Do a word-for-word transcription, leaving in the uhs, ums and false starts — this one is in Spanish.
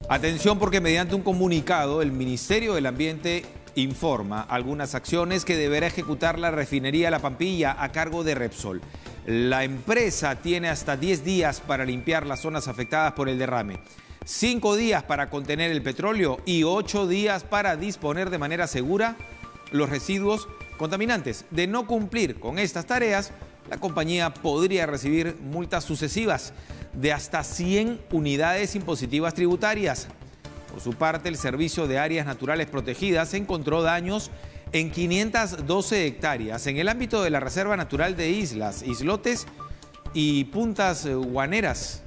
Atención porque mediante un comunicado el Ministerio del Ambiente informa algunas acciones que deberá ejecutar la refinería La Pampilla a cargo de Repsol. La empresa tiene hasta diez días para limpiar las zonas afectadas por el derrame, cinco días para contener el petróleo y ocho días para disponer de manera segura los residuos contaminantes. De no cumplir con estas tareas, la compañía podría recibir multas sucesivas de hasta cien unidades impositivas tributarias. Por su parte, el Servicio de Áreas Naturales Protegidas encontró daños en quinientas doce hectáreas en el ámbito de la Reserva Natural de Islas, Islotes y Puntas Guaneras.